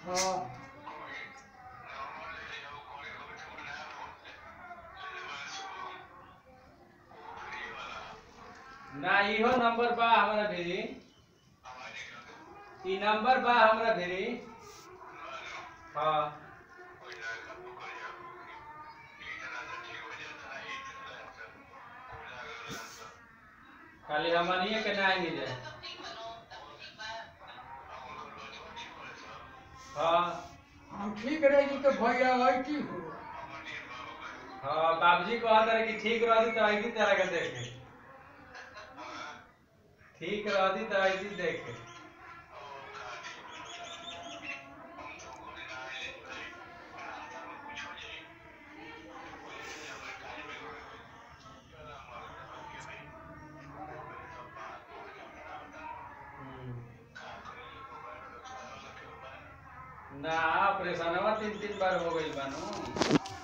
हाँ ना इहो नंबर बा हमरा भेजी। ई नंबर बा हमरा भेजी। हाँ खाली हमनिए के ना ही जाए। हाँ हम ठीक रही तो भैया ऐसी हो। हाँ बाबूजी कहत रहे कि ठीक रहती तो आई तरह के देखे। ठीक रहती तो आई देखे। ना ऑपरेशनवा 3 बार हो गइल बानू।